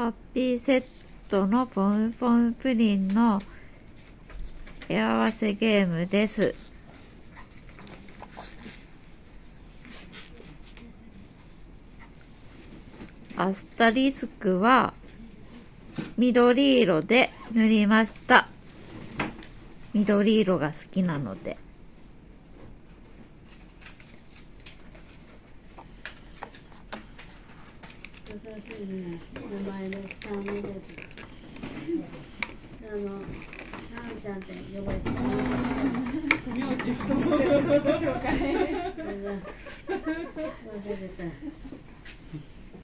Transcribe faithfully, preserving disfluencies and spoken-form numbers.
ハッピーセットのポムポムプリンの絵合わせゲームです。アスタリスクは緑色で塗りました。緑色が好きなので。 名前のちゃんです。あの、さんちゃんって呼ばれてる。名字、自己紹介。忘れてた。